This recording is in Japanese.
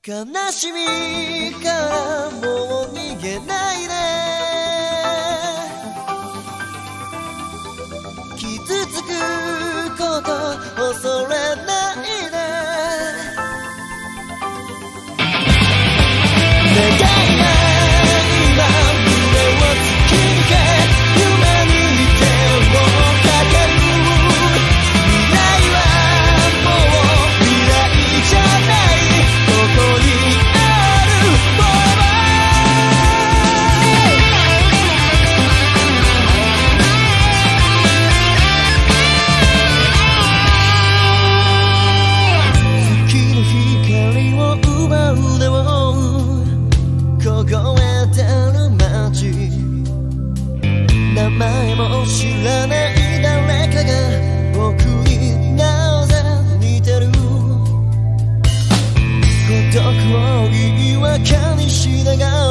悲しみからもう逃げないで、傷つくこと恐れないで、願いが今胸を突き抜け、夢に手をかける。未来はもう未来じゃない、ここにある Forever。 月の光を奪うでも凍えてる街、名前も知らない誰かが僕になぜ似てる。孤独を言い訳にしながら